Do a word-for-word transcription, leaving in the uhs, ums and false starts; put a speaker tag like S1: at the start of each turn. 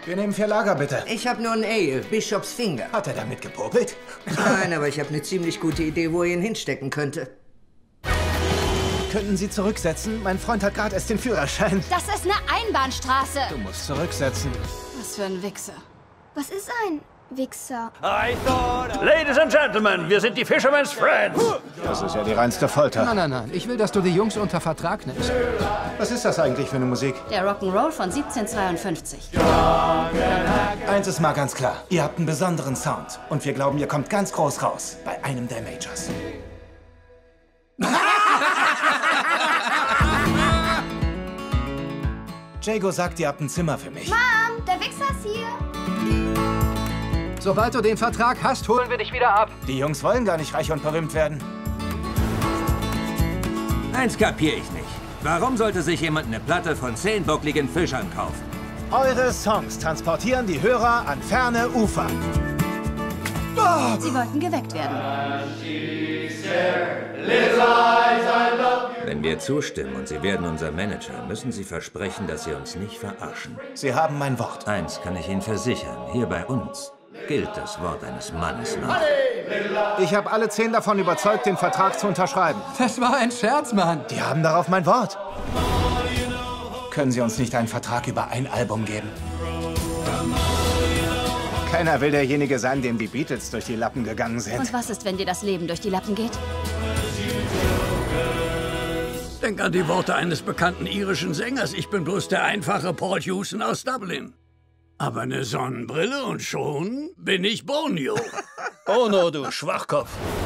S1: Wir nehmen vier Lager, bitte.
S2: Ich habe nur ein Ale, Bishops Finger.
S1: Hat er damit gepopelt?
S2: Nein, aber ich habe eine ziemlich gute Idee, wo er ihn hinstecken könnte.
S1: Könnten Sie zurücksetzen? Mein Freund hat gerade erst den Führerschein.
S3: Das ist eine Einbahnstraße.
S1: Du musst zurücksetzen.
S3: Was für ein Wichser.
S4: Was ist ein Wichser?
S5: Ladies and Gentlemen, wir sind die Fisherman's Friends.
S1: Das ist ja die reinste Folter.
S6: Nein, nein, nein. Ich will, dass du die Jungs unter Vertrag nimmst.
S1: Was ist das eigentlich für eine Musik?
S3: Der Rock'n'Roll von siebzehnhundertzweiundfünfzig.
S1: Eins ist mal ganz klar. Ihr habt einen besonderen Sound. Und wir glauben, ihr kommt ganz groß raus. Bei einem der Majors. Jago sagt, ihr habt ein Zimmer für mich.
S4: Mom, der Wichser ist hier.
S6: Sobald du den Vertrag hast, holen wir dich wieder ab.
S1: Die Jungs wollen gar nicht reich und berühmt werden.
S7: Eins kapiere ich nicht. Warum sollte sich jemand eine Platte von zehn buckligen Fischern kaufen?
S1: Eure Songs transportieren die Hörer an ferne Ufer.
S3: Oh. Sie wollten geweckt werden.
S7: Wenn wir zustimmen und Sie werden unser Manager, müssen Sie versprechen, dass Sie uns nicht verarschen.
S1: Sie haben mein Wort.
S7: Eins kann ich Ihnen versichern, hier bei uns gilt das Wort eines Mannes noch.
S1: Ich habe alle zehn davon überzeugt, den Vertrag zu unterschreiben.
S6: Das war ein Scherz, Mann.
S1: Die haben darauf mein Wort. Können Sie uns nicht einen Vertrag über ein Album geben? Keiner will derjenige sein, dem die Beatles durch die Lappen gegangen sind.
S3: Und was ist, wenn dir das Leben durch die Lappen geht?
S5: Denk an die Worte eines bekannten irischen Sängers. Ich bin bloß der einfache Paul Hewson aus Dublin. Aber eine Sonnenbrille und schon bin ich Borneo.
S8: Oh no, du Schwachkopf.